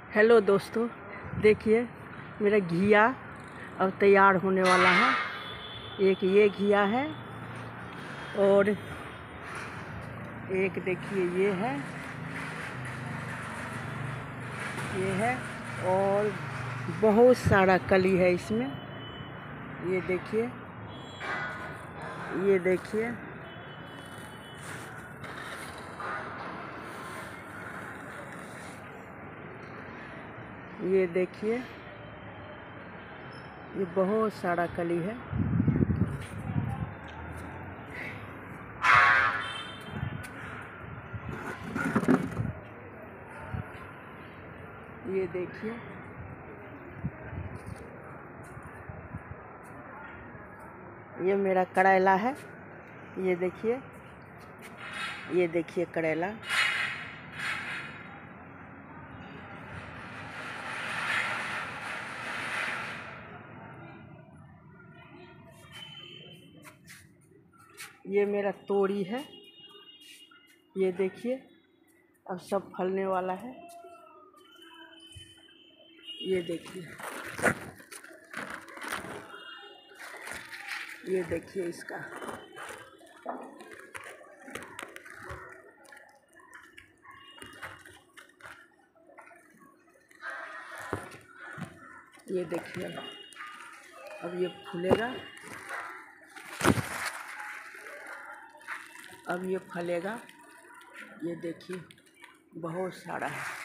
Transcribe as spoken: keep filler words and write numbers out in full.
Hello दोस्तों, देखिए मेरा घिया अब तैयार होने वाला है। एक ये घिया है और एक देखिए ये है ये है और बहुत सारा कली है इसमें। ये देखिए ये देखिए ये देखिए ये बहुत सारा कली है। ये देखिए ये मेरा करेला है। ये देखिए ये देखिए करेला। ये मेरा तोरी है। ये देखिए अब सब फलने वाला है। ये देखिए ये देखिए इसका ये देखिए अब ये फूलेगा, अब ये फलेगा। ये देखिए बहुत सारा है।